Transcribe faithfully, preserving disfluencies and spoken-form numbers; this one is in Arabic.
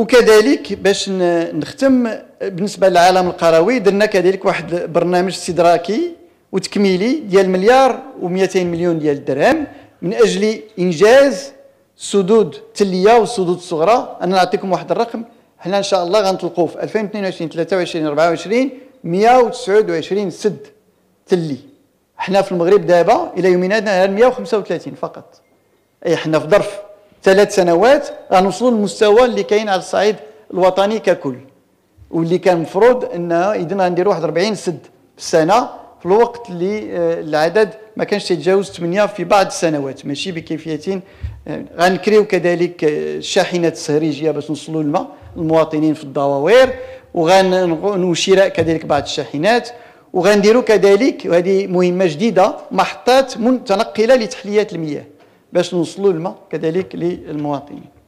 وكذلك باش نختم بالنسبه للعالم القروي درنا كذلك واحد برنامج استدراكي وتكميلي ديال مليار ومئتين مليون ديال الدرهم من اجل انجاز سدود تليه والسدود الصغرى. انا نعطيكم واحد الرقم، حنا ان شاء الله غنطلقوا في ألفين واثنين وعشرين ثلاثة وعشرين أربعة وعشرين مئة وتسعة وعشرين سد تلي. حنا في المغرب دابا الى يومنا هذا مئة وخمسة وثلاثين فقط. اي حنا في ظرف ثلاث سنوات غنوصلوا للمستوى اللي كاين على الصعيد الوطني ككل، واللي كان المفروض انه اذا غنديروا واحد أربعين سد في السنه في الوقت اللي العدد ما كانش يتجاوز ثمانية في بعض السنوات، ماشي بكيفيه. غنكريو كذلك الشاحنات الصهريجيه باش نوصلوا الماء للمواطنين في الدواوير، وشراء كذلك بعض الشاحنات، وغنديروا كذلك وهذه مهمه جديده محطات متنقله لتحليه المياه باش نوصلوا الماء كذلك للمواطنين.